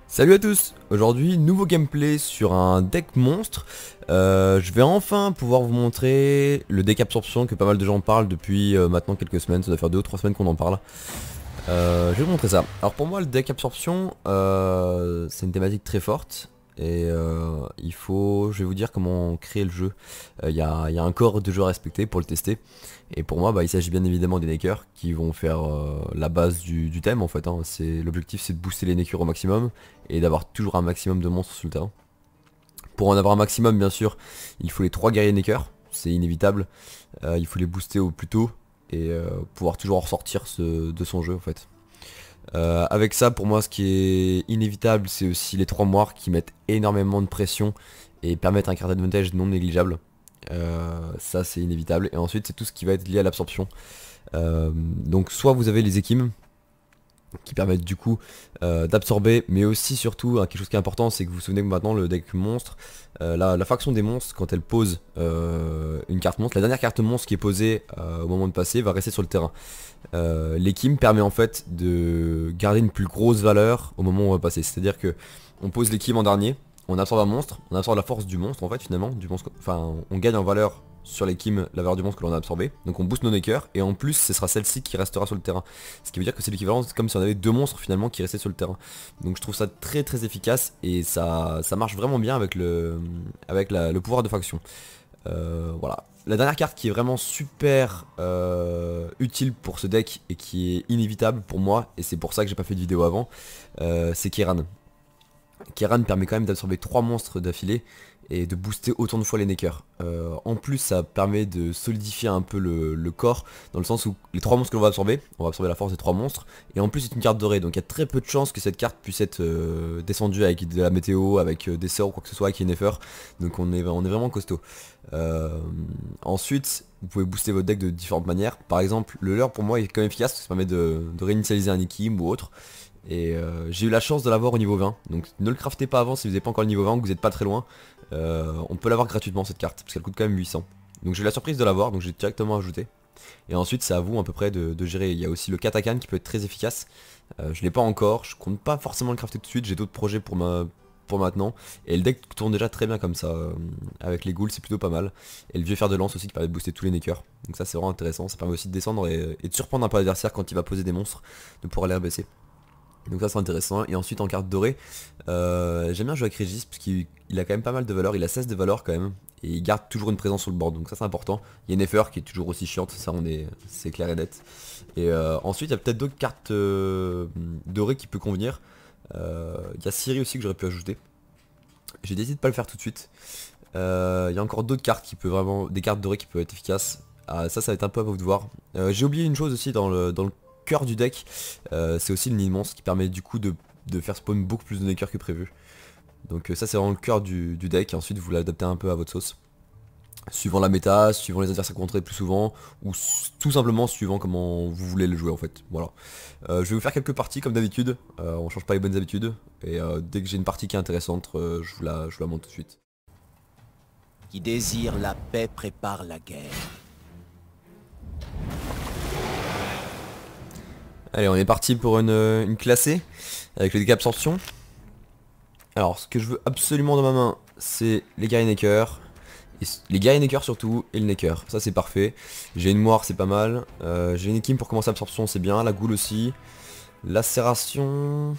Salut à tous. Aujourd'hui nouveau gameplay sur un deck monstre. Je vais enfin pouvoir vous montrer le deck absorption que pas mal de gens parlent depuis maintenant quelques semaines. Ça doit faire 2 ou 3 semaines qu'on en parle. Je vais vous montrer ça. Alors pour moi le deck absorption c'est une thématique très forte. Et je vais vous dire comment créer le jeu. Il y a un corps de jeu à respecter pour le tester. Et pour moi il s'agit bien évidemment des Nekers qui vont faire la base du thème en fait. L'objectif c'est de booster les Nekers au maximum et d'avoir toujours un maximum de monstres sur le terrain. Pour en avoir un maximum bien sûr il faut les 3 guerriers Nekers, c'est inévitable. Il faut les booster au plus tôt et pouvoir toujours en ressortir de son jeu en fait. Avec ça pour moi ce qui est inévitable c'est aussi les 3 moires qui mettent énormément de pression et permettent un card advantage non négligeable. Ça c'est inévitable et ensuite c'est tout ce qui va être lié à l'absorption. Donc soit vous avez les équimes qui permettent du coup d'absorber, mais aussi surtout quelque chose qui est important c'est que vous vous souvenez que maintenant le deck monstre, la faction des monstres quand elle pose une carte monstre, la dernière carte monstre qui est posée au moment de passer va rester sur le terrain. L'équime permet en fait de garder une plus grosse valeur au moment où on va passer, c'est à dire que on pose l'équime en dernier, on absorbe un monstre, on absorbe la force du monstre en fait finalement, on gagne en valeur sur l'équime la valeur du monstre que l'on a absorbé, donc on booste nos Nekers et en plus ce sera celle-ci qui restera sur le terrain, ce qui veut dire que c'est l'équivalent comme si on avait 2 monstres finalement qui restaient sur le terrain. Donc je trouve ça très très efficace et ça marche vraiment bien avec le pouvoir de faction. Voilà. La dernière carte qui est vraiment super utile pour ce deck et qui est inévitable pour moi, et c'est pour ça que j'ai pas fait de vidéo avant, c'est Kieran. Kieran permet quand même d'absorber 3 monstres d'affilée et de booster autant de fois les Nekers. En plus ça permet de solidifier un peu le corps, dans le sens où les 3 monstres que l'on va absorber la force des 3 monstres, et en plus c'est une carte dorée, donc il y a très peu de chances que cette carte puisse être descendue avec de la météo, avec des sorts ou quoi que ce soit, avec Yennefer, donc on est vraiment costaud. Ensuite vous pouvez booster votre deck de différentes manières, par exemple le leurre pour moi est quand même efficace, ça permet de réinitialiser un équilibre ou autre. Et j'ai eu la chance de l'avoir au niveau 20, donc ne le craftez pas avant si vous n'avez pas encore le niveau 20 ou que vous n'êtes pas très loin. On peut l'avoir gratuitement cette carte, parce qu'elle coûte quand même 800. Donc j'ai eu la surprise de l'avoir, donc j'ai directement ajouté. Et ensuite c'est à vous à peu près de gérer. Il y a aussi le Katakan qui peut être très efficace. Je l'ai pas encore, je compte pas forcément le crafter tout de suite, j'ai d'autres projets pour maintenant. Et le deck tourne déjà très bien comme ça, avec les ghouls c'est plutôt pas mal. Et le vieux fer de lance aussi qui permet de booster tous les Nekers. Donc ça c'est vraiment intéressant, ça permet aussi de descendre et de surprendre un peu l'adversaire quand il va poser des monstres, de pouvoir les rebaisser. Donc ça c'est intéressant. Et ensuite en carte dorée, j'aime bien jouer avec Régis parce qu'il a quand même pas mal de valeur, il a 16 de valeur quand même. Et il garde toujours une présence sur le board, donc ça c'est important. Il y a Yennefer qui est toujours aussi chiante, ça c'est clair et net. Et ensuite il y a peut-être d'autres cartes dorées qui peuvent convenir. Il y a Ciri aussi que j'aurais pu ajouter. J'ai décidé de pas le faire tout de suite. Il y a encore d'autres cartes qui peuvent vraiment, des cartes dorées qui peuvent être efficaces. Ça va être un peu à vous de voir. J'ai oublié une chose aussi dans le cœur du deck, c'est aussi le nid de monstre qui permet du coup de faire spawn beaucoup plus de Nekers que prévu. Donc ça c'est vraiment le cœur du deck, et ensuite vous l'adaptez un peu à votre sauce. Suivant la méta, suivant les adversaires rencontrés le plus souvent, ou tout simplement suivant comment vous voulez le jouer en fait. Voilà. Je vais vous faire quelques parties comme d'habitude, on change pas les bonnes habitudes, et dès que j'ai une partie qui est intéressante, je vous la montre tout de suite. Qui désire la paix prépare la guerre. Allez, on est parti pour une classée avec le deck absorption. Alors, ce que je veux absolument dans ma main, c'est les guerriers Nekers. Les guerriers Nekers surtout, et le Neker. Ça, c'est parfait. J'ai une moire, c'est pas mal. J'ai une équime pour commencer l'absorption, c'est bien. La ghoul aussi. Lacération...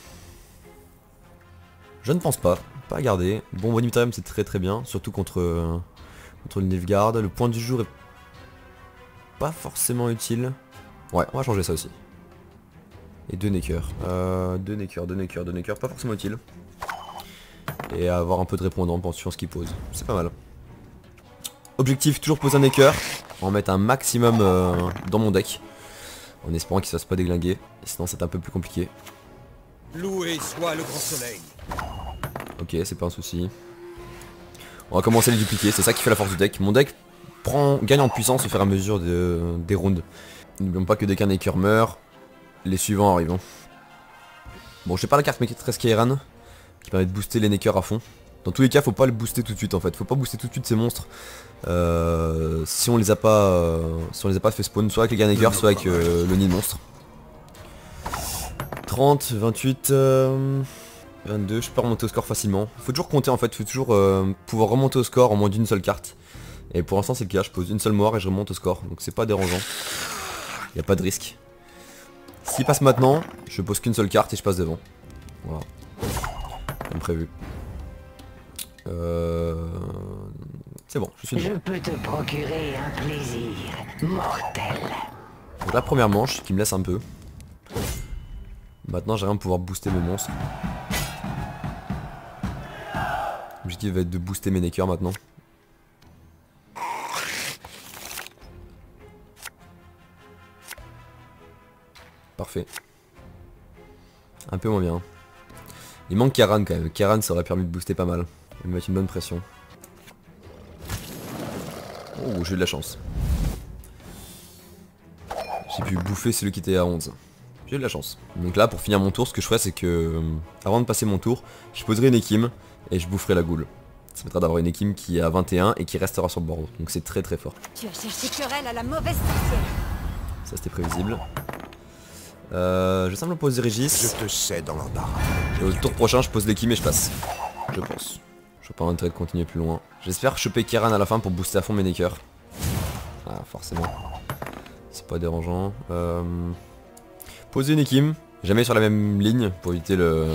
Je ne pense pas. Pas à garder. Bon, Bonitarium, c'est très très bien. Surtout contre le Nilfgaard. Le point du jour est pas forcément utile. Ouais, on va changer ça aussi. Et 2 Nekers. 2 Nekers, pas forcément utile. Et avoir un peu de répondant sur ce qu'il pose. C'est pas mal. Objectif, toujours poser un Neker. En mettre un maximum dans mon deck. En espérant qu'il se fasse pas déglinguer. Sinon c'est un peu plus compliqué. Loué soit le grand soleil. Ok, c'est pas un souci. On va commencer à les dupliquer, c'est ça qui fait la force du deck. Mon deck gagne en puissance au fur et à mesure des rounds. N'oublions pas que dès qu'un Neker meurt, les suivants arrivent. Bon, je sais pas la carte maîtresse Kieran qui permet de booster les Nekers à fond. Dans tous les cas, faut pas le booster tout de suite en fait. Faut pas booster tout de suite ces monstres si on les a pas fait spawn, soit avec les guerriers Nekers, soit avec le nid de monstre. 30, 28, 22, je peux remonter au score facilement. Faut toujours compter en fait, faut toujours pouvoir remonter au score en moins d'une seule carte. Et pour l'instant c'est le cas, je pose une seule mort et je remonte au score. Donc c'est pas dérangeant. Y a pas de risque. S'il passe maintenant, je pose qu'une seule carte et je passe devant. Voilà. Comme prévu. C'est bon, je suis devant. Je peux te procurer un plaisir mortel. Donc la première manche qui me laisse un peu. Maintenant j'aimerais pouvoir booster mes monstres. L'objectif va être de booster mes neckers maintenant. Parfait. Un peu moins bien. Il manque Karan quand même. Karan ça aurait permis de booster pas mal. Et de mettre une bonne pression. Oh, j'ai eu de la chance. J'ai pu bouffer celui qui était à 11. J'ai eu de la chance. Donc là, pour finir mon tour, ce que je ferai, c'est que avant de passer mon tour, je poserai une équime et je boufferai la goule. Ça permettra d'avoir une équime qui est à 21 et qui restera sur le bord. Donc c'est très très fort. Tu as cherché querelle à la mauvaise sorcière. Ça c'était prévisible. Je vais simplement poser Régis. Je te sais dans l'embarras. Et au tour prochain, je pose l'équime et je passe. Je pense. Je n'ai pas intérêt de continuer plus loin. J'espère choper Kiran à la fin pour booster à fond mes neckers. Ah, forcément. C'est pas dérangeant. Poser une équime. Jamais sur la même ligne pour éviter le...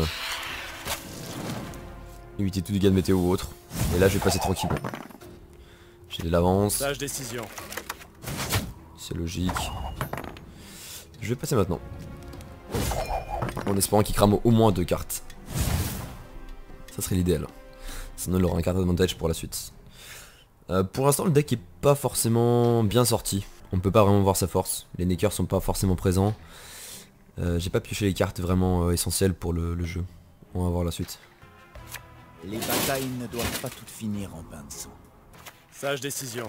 Éviter tout dégât de météo ou autre. Et là, je vais passer tranquillement. J'ai de l'avance. Sage décision. C'est logique. Je vais passer maintenant. En espérant qu'il crame au moins 2 cartes. Ça serait l'idéal. Sinon il aura un card advantage pour la suite. Pour l'instant le deck est pas forcément bien sorti. On peut pas vraiment voir sa force. Les neckers sont pas forcément présents. J'ai pas pioché les cartes vraiment essentielles pour le jeu. On va voir la suite. Les batailles ne doivent pas toutes finir en bain de sang. Sage décision.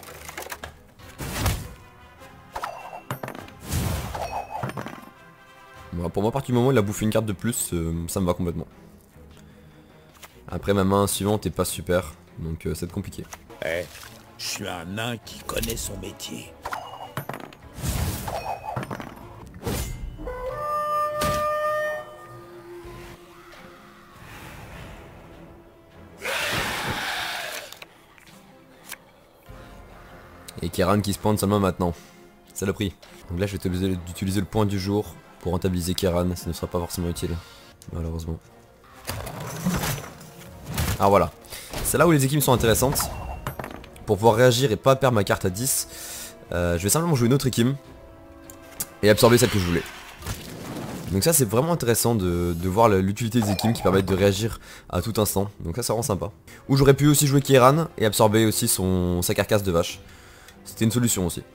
Bon, pour moi à partir du moment où il a bouffé une carte de plus, ça me va complètement. Après ma main suivante est pas super, donc c'est compliqué. Eh, je suis un nain qui connaît son métier. Et Kiran qui spawn seulement maintenant. C'est le prix. Donc là je vais être obligé d'utiliser le point du jour pour rentabiliser Kiran, ça ne sera pas forcément utile. Malheureusement. Alors voilà. C'est là où les équipes sont intéressantes. Pour pouvoir réagir et pas perdre ma carte à 10. Je vais simplement jouer une autre équipe. Et absorber celle que je voulais. Donc ça c'est vraiment intéressant de voir l'utilité des équipes qui permettent de réagir à tout instant. Donc ça rend sympa. Ou j'aurais pu aussi jouer Kiran et absorber aussi sa carcasse de vache. C'était une solution aussi.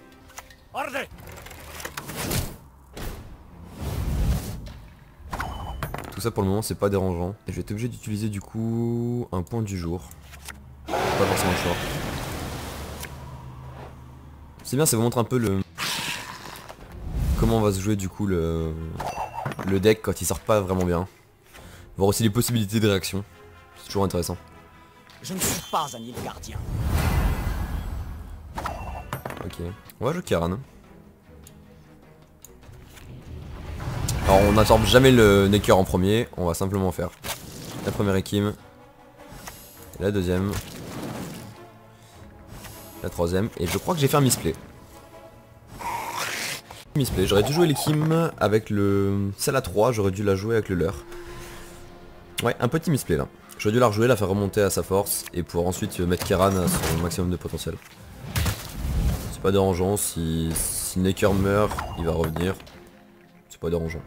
Tout ça pour le moment c'est pas dérangeant. Et je vais être obligé d'utiliser du coup un point du jour. Pas forcément le choix. C'est bien, ça vous montre un peu comment on va se jouer du coup le deck quand il sort pas vraiment bien. Voir aussi les possibilités de réaction. C'est toujours intéressant. Je ne suis pas un Nilfgaardien. Ok. On va jouer Kiran. Alors on n'absorbe jamais le necker en premier, on va simplement faire la première équime, la deuxième, la troisième, et je crois que j'ai fait un misplay. Misplay, j'aurais dû jouer l'équime avec celle à 3, j'aurais dû la jouer avec le leurre. Ouais, un petit misplay là. J'aurais dû la rejouer, la faire remonter à sa force, et pouvoir ensuite mettre Kiran à son maximum de potentiel. C'est pas dérangeant, si Necker meurt, il va revenir. C'est pas dérangeant.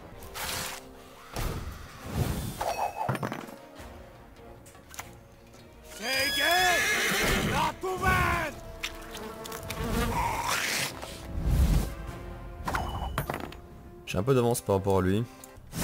J'ai un peu d'avance par rapport à lui.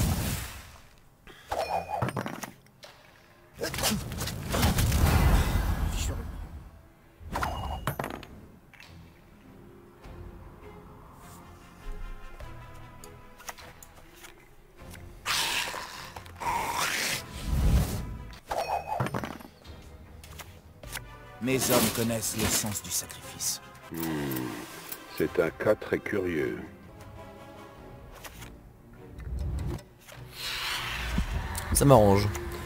Mes hommes connaissent le sens du sacrifice. C'est un cas très curieux. Ça m'arrange.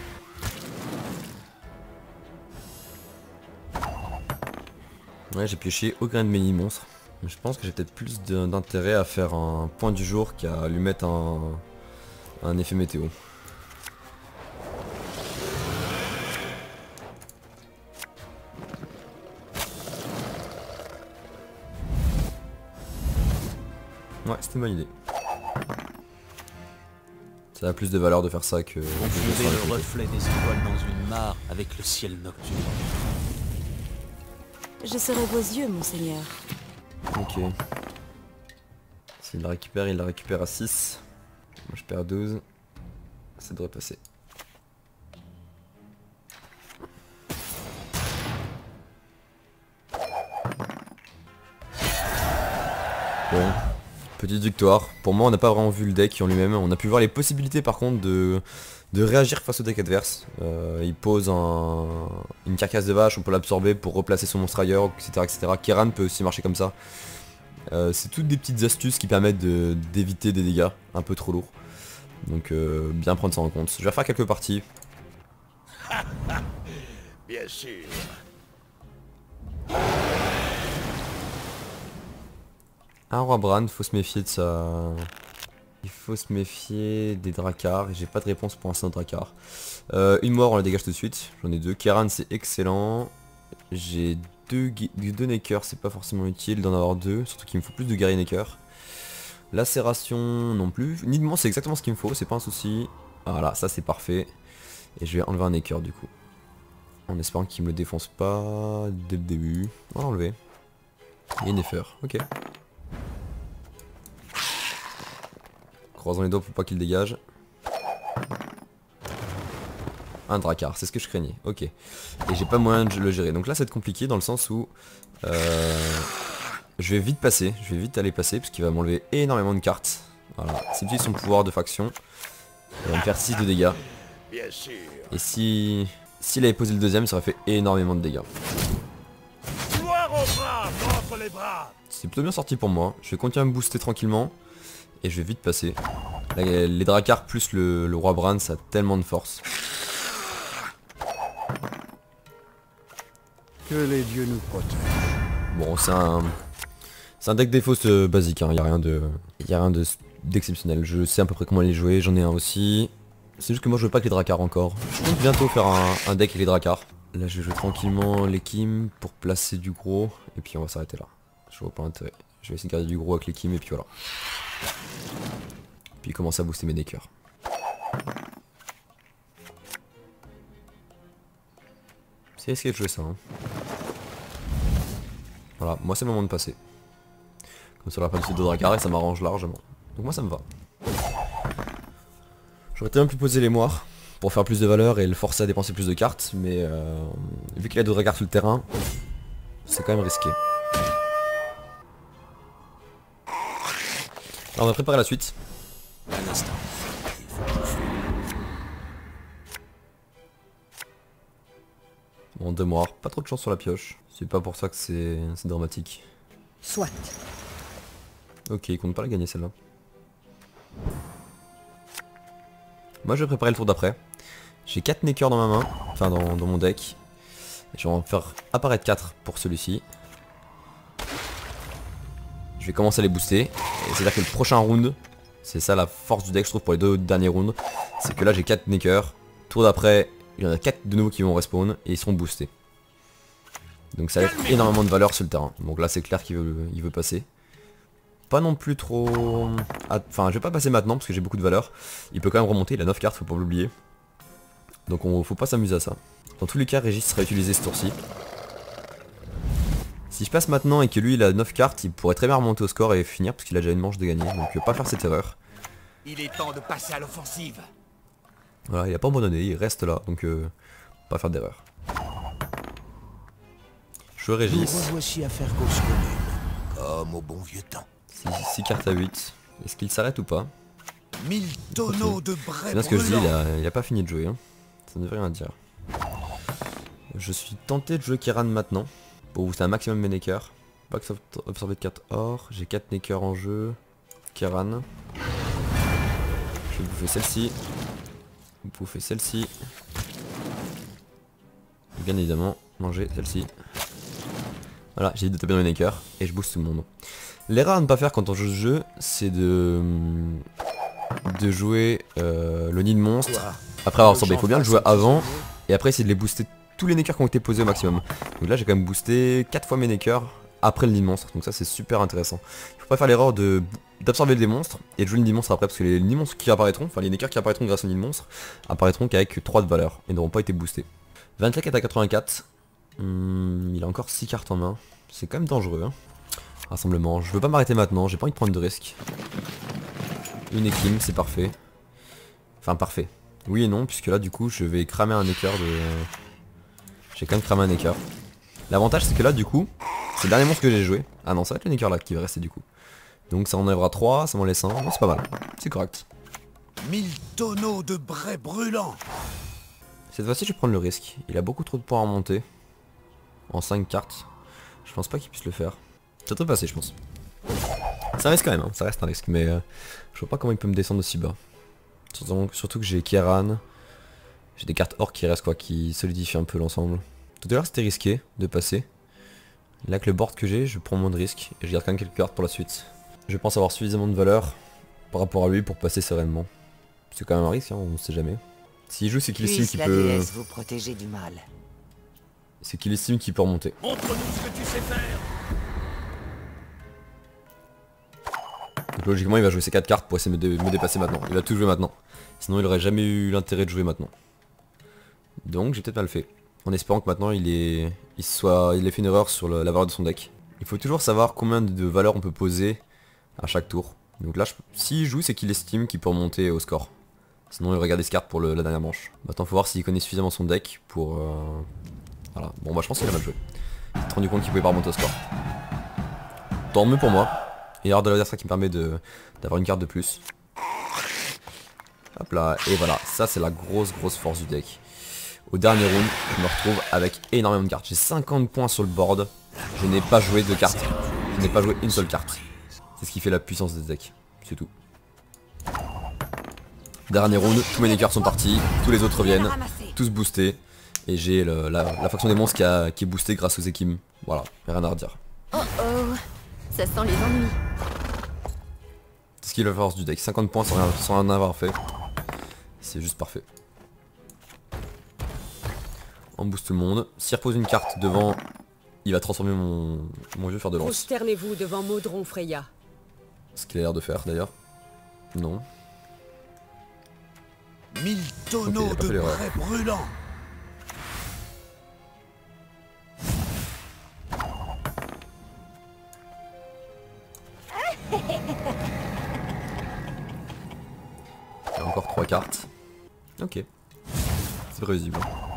Ouais, j'ai pioché aucun de mes nids monstres. Je pense que j'ai peut-être plus d'intérêt à faire un point du jour qu'à lui mettre un effet météo. Ouais, c'était une bonne idée. Ça a plus de valeur de faire ça que... Confonder le reflet des étoiles dans une mare avec le ciel nocturne. Je serai vos yeux, monseigneur. Ok. S'il la récupère à 6. Moi je perds 12. Ça devrait passer. Bon. Petite victoire. Pour moi on n'a pas vraiment vu le deck en lui-même. On a pu voir les possibilités par contre de réagir face au deck adverse. Il pose une carcasse de vache, on peut l'absorber pour replacer son monstre ailleurs, etc. etc. Kieran peut aussi marcher comme ça. C'est toutes des petites astuces qui permettent d'éviter des dégâts un peu trop lourds. Donc bien prendre ça en compte. Je vais faire quelques parties. Bien sûr. Un roi Bran, faut se méfier de ça. Il faut se méfier des Drakars. Et j'ai pas de réponse pour l'instant de Drakar. Une mort, on la dégage tout de suite. J'en ai deux. Kieran, c'est excellent. J'ai deux Neckers, c'est pas forcément utile d'en avoir deux. Surtout qu'il me faut plus de guerriers Neckers. Lacération non plus. Nidement, c'est exactement ce qu'il me faut, c'est pas un souci. Voilà, ça c'est parfait. Et je vais enlever un Necker du coup. En espérant qu'il me le défonce pas dès le début. On va l'enlever. Et Nefer, ok. Croisons les doigts pour pas qu'il dégage. Un Drakkar, c'est ce que je craignais, ok. Et j'ai pas moyen de le gérer. Donc là ça va être compliqué dans le sens où je vais vite passer, je vais vite aller passer parce qu'il va m'enlever énormément de cartes. Voilà, s'il utilise son pouvoir de faction, il va me faire 6 de dégâts. Bien sûr. Et s'il avait posé le deuxième, ça aurait fait énormément de dégâts. Gloire aux braves, entre les bras. C'est plutôt bien sorti pour moi. Je vais continuer à me booster tranquillement. Et je vais vite passer. Là, les Drakars plus le roi Bran, ça a tellement de force. Que les dieux nous protègent. Bon, c'est un deck défausse basique, hein. Il n'y a rien d'exceptionnel. Je sais à peu près comment les jouer, j'en ai un aussi. C'est juste que moi je veux pas que les Drakars encore. Je compte bientôt faire un deck avec les Drakars. Là je vais jouer tranquillement les Kim pour placer du gros. Et puis on va s'arrêter là. Je vois pas intérêt. Je vais essayer de garder du gros avec les Kim et puis voilà. Puis commencer à booster mes Neckers. C'est risqué de jouer ça, hein. Voilà, moi c'est le moment de passer. Comme ça on aura pas de deux Drakars et ça m'arrange largement. Donc moi ça me va. J'aurais tellement pu poser les moires pour faire plus de valeur et le forcer à dépenser plus de cartes, mais vu qu'il a deux Drakars sur le terrain, c'est quand même risqué. Alors on va préparer la suite. Un instant. Bon, deux moires, pas trop de chance sur la pioche. C'est pas pour ça que c'est dramatique. Soit. Ok, il compte pas la gagner celle-là. Moi je vais préparer le tour d'après. J'ai 4 Neckers dans ma main, enfin dans mon deck. Je vais en faire apparaître 4 pour celui-ci. Je vais commencer à les booster. C'est-à-dire que le prochain round, c'est ça la force du deck je trouve pour les deux derniers rounds. C'est que là j'ai 4 Neckers. Tour d'après, il y en a 4 de nouveau qui vont respawn et ils seront boostés. Donc ça va être énormément de valeur sur le terrain. Donc là c'est clair qu'il veut passer. Pas non plus trop... Enfin je vais pas passer maintenant parce que j'ai beaucoup de valeur. Il peut quand même remonter, il a 9 cartes, faut pas l'oublier. Donc faut pas s'amuser à ça. Dans tous les cas Régis sera utilisé ce tour-ci. Si je passe maintenant et que lui il a 9 cartes, il pourrait très bien remonter au score et finir parce qu'il a déjà une manche de gagner. Donc pas faire cette erreur. Il est temps de passer à l'offensive. Voilà, il a pas abandonné, il reste là, donc pas faire d'erreur. Je Nous Régis. revoici à faire cause commune, comme au bon vieux temps. 6 cartes à 8. Est-ce qu'il s'arrête ou pas? 1000 tonneaux de braies C'est bien ce que je dis, brûlantes. il a pas fini de jouer. Hein. Ça ne veut rien dire. Je suis tenté de jouer Kieran maintenant. Pour booster un maximum mes Neckers. Pas que ça absorber de 4 or. J'ai 4 Neckers en jeu. Kieran. Je vais bouffer celle-ci. Bouffer celle-ci. Bien évidemment, manger celle-ci. Voilà, j'ai dit de taper dans les Necker et je booste tout le monde. L'erreur à ne pas faire quand on joue ce jeu, c'est de jouer le nid de monstre après avoir absorbé. Il faut bien le jouer avant et après essayer de les booster tous les Neckers qui ont été posés au maximum. Donc là j'ai quand même boosté 4 fois mes Neckers après le nid de monstre, donc ça c'est super intéressant. Il faut pas faire l'erreur d'absorber des monstres et de jouer le nid de monstre après, parce que les nid monstres qui apparaîtront, enfin les Neckers qui apparaîtront grâce au nid de monstre, apparaîtront qu'avec 3 de valeur et n'auront pas été boostés. 24 à 84, il a encore 6 cartes en main, c'est quand même dangereux hein. Rassemblement, je veux pas m'arrêter maintenant, j'ai pas envie de prendre de risques. Une Ekim, c'est parfait. Enfin parfait. Oui et non, puisque là du coup je vais cramer un Necker de... J'ai quand même cramé un Necker. L'avantage c'est que là du coup, c'est le dernier monstre que j'ai joué. Ah non, ça va être le Necker là qui va rester du coup. Donc ça enlèvera 3, ça m'en laisse 1. Bon, c'est pas mal, c'est correct. 1000 tonneaux de brais brûlants. Cette fois-ci je vais prendre le risque. Il a beaucoup trop de points à remonter. En 5 cartes. Je pense pas qu'il puisse le faire. Ça devrait passer je pense. Ça reste quand même, hein. Ça reste un risque, mais je vois pas comment il peut me descendre aussi bas. Surtout que j'ai Kieran. J'ai des cartes or qui restent quoi, qui solidifient un peu l'ensemble. Tout à l'heure c'était risqué de passer. Là avec le board que j'ai, je prends moins de risques et je garde quand même quelques cartes pour la suite. Je pense avoir suffisamment de valeur par rapport à lui pour passer sereinement. C'est quand même un risque, hein, on ne sait jamais. S'il joue, c'est qu'il estime qu'il peut... déesse vous protéger du mal. C'est qu'il estime qu'il peut remonter. Montre-nous ce que tu sais faire. Donc logiquement il va jouer ses 4 cartes pour essayer de me dépasser maintenant. Il va tout jouer maintenant. Sinon il aurait jamais eu l'intérêt de jouer maintenant. Donc j'ai peut-être mal fait. En espérant que maintenant il ait fait une erreur sur la valeur de son deck. Il faut toujours savoir combien de valeurs on peut poser à chaque tour. Donc là s'il joue c'est qu'il estime qu'il peut remonter au score. Sinon il regarde ses cartes pour la dernière manche. Maintenant faut voir s'il connaît suffisamment son deck pour... Voilà. Bon bah je pense qu'il a mal joué. Il s'est rendu compte qu'il pouvait pas remonter au score. Tant mieux pour moi. Et l'erreur de l'adversaire qui me permet d'avoir une carte de plus. Hop là, et voilà, ça c'est la grosse force du deck. Au dernier round, je me retrouve avec énormément de cartes. J'ai 50 points sur le board, je n'ai pas joué de cartes. Je n'ai pas joué une seule carte. C'est ce qui fait la puissance des decks, c'est tout. Dernier round, tous mes Neckers sont partis, tous les autres reviennent, tous boostés. Et j'ai la faction des monstres qui est boostée grâce aux Ekim. Voilà, rien à redire. Oh oh, ça sent les ennuis. C'est ce qui est la force du deck, 50 points sans rien avoir fait. C'est juste parfait. On booste tout le monde. S'il repose une carte devant, il va transformer mon vieux fer de lance. Prosternez-vous devant Maudron Freya. Ce qu'il a l'air de faire d'ailleurs. Non. 1000 tonneaux Ok, il a pas de fait l'erreur. brais brûlants. Il y a encore 3 cartes. Ok. C'est prévisible.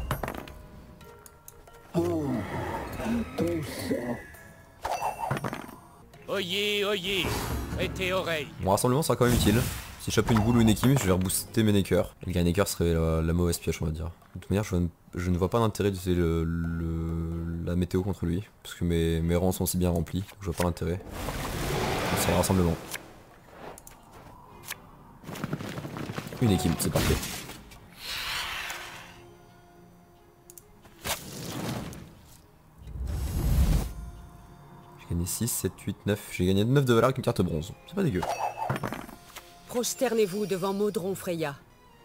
Oyez, oyez. Prêtez oreille. Mon rassemblement sera quand même utile. Si je chope une boule ou une Ekim, je vais rebooster mes Neckers. Et le gars Necker serait la mauvaise pioche, on va dire. De toute manière, je ne vois pas l'intérêt d'utiliser la météo contre lui. Parce que mes rangs sont si bien remplis. Donc je vois pas l'intérêt. C'est un rassemblement. Une Ekim, c'est parfait. J'ai gagné 6, 7, 8, 9. J'ai gagné 9 de valeur avec une carte bronze. C'est pas dégueu. Prosternez-vous devant Maudron Freya.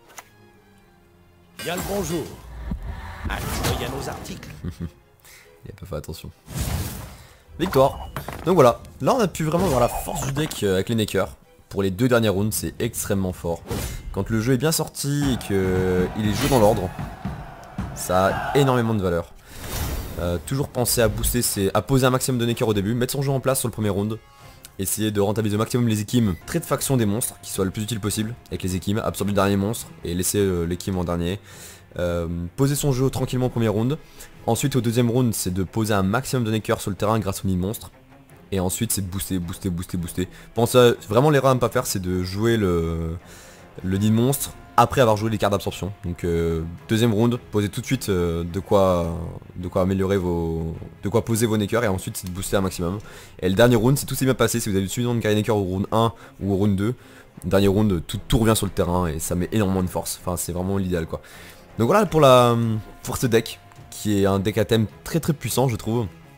Bien le bonjour. Il y a nos articles. Il a pas fait attention. Victoire. Donc voilà, là on a pu vraiment voir la force du deck avec les Neckers. Pour les 2 derniers rounds, c'est extrêmement fort. Quand le jeu est bien sorti et qu'il est joué dans l'ordre, ça a énormément de valeur. Toujours penser à booster, à poser un maximum de Neckers au début, mettre son jeu en place sur le premier round. Essayer de rentabiliser au maximum les Ekim, trait de faction des monstres, qui soit le plus utile possible avec les Ekim, absorber le dernier monstre et laisser l'Ekim en dernier. Poser son jeu tranquillement au premier round. Ensuite au deuxième round c'est de poser un maximum de Neckers sur le terrain grâce au nid de monstre. Et ensuite c'est de booster. Pensez vraiment l'erreur à ne pas faire, c'est de jouer le nid de monstre après avoir joué les cartes d'absorption. Donc deuxième round, posez tout de suite de quoi améliorer de quoi poser vos Neckers, et ensuite c'est de booster un maximum. Et le dernier round, si tout s'est bien passé, si vous avez suffisamment de carry Neckers au round 1 ou au round 2, dernier round tout revient sur le terrain et ça met énormément de force. Enfin c'est vraiment l'idéal quoi. Donc voilà pour ce deck, qui est un deck à thème très puissant je trouve.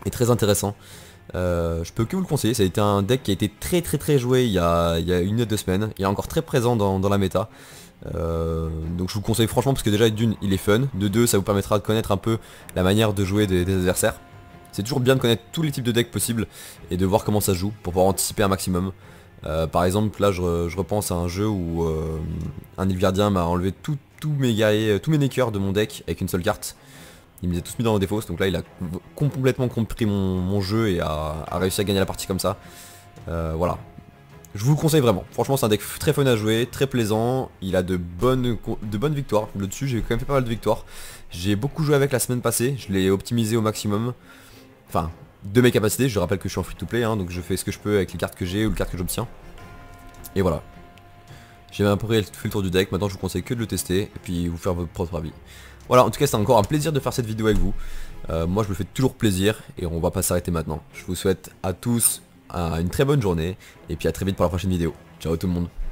est très intéressant. Je peux que vous le conseiller, ça a été un deck qui a été très joué il y a une ou deux semaines, il est encore très présent dans la méta. Donc je vous le conseille franchement parce que déjà d'une il est fun, de deux ça vous permettra de connaître un peu la manière de jouer des adversaires. C'est toujours bien de connaître tous les types de decks possibles et de voir comment ça se joue pour pouvoir anticiper un maximum. Par exemple là je repense à un jeu où un Nilfgaardien m'a enlevé tous mes guerriers, tous mes neckers de mon deck avec une seule carte. Il me les a tous mis dans le défausse, donc là il a complètement compris mon jeu et a réussi à gagner la partie comme ça. Voilà. Je vous le conseille vraiment, franchement c'est un deck très fun à jouer, très plaisant, il a de bonnes victoires, le dessus j'ai quand même fait pas mal de victoires. J'ai beaucoup joué avec la semaine passée, je l'ai optimisé au maximum, enfin de mes capacités, je rappelle que je suis en free to play, hein, donc je fais ce que je peux avec les cartes que j'ai ou les cartes que j'obtiens. Et voilà, j'ai un peu fait le tour du deck, maintenant je vous conseille que de le tester et puis vous faire votre propre avis. Voilà, en tout cas c'est encore un plaisir de faire cette vidéo avec vous, moi je me fais toujours plaisir et on va pas s'arrêter maintenant. Je vous souhaite à tous une très bonne journée et puis à très vite pour la prochaine vidéo. Ciao tout le monde.